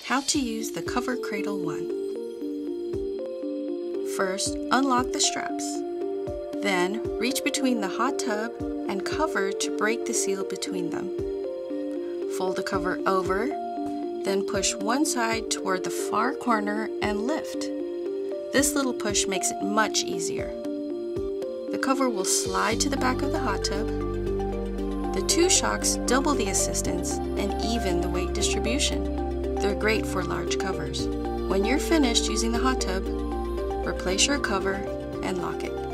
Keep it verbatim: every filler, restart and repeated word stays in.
How to use the cover Cradle one. First, unlock the straps. Then, reach between the hot tub and cover to break the seal between them. Fold the cover over, then push one side toward the far corner and lift. This little push makes it much easier. The cover will slide to the back of the hot tub. The two shocks double the assistance and even the weight distribution. They're great for large covers. When you're finished using the hot tub, replace your cover and lock it.